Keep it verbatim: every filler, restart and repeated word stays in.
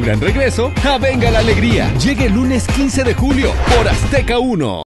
gran regreso a Venga la Alegría. Llega el lunes quince de julio por Azteca uno.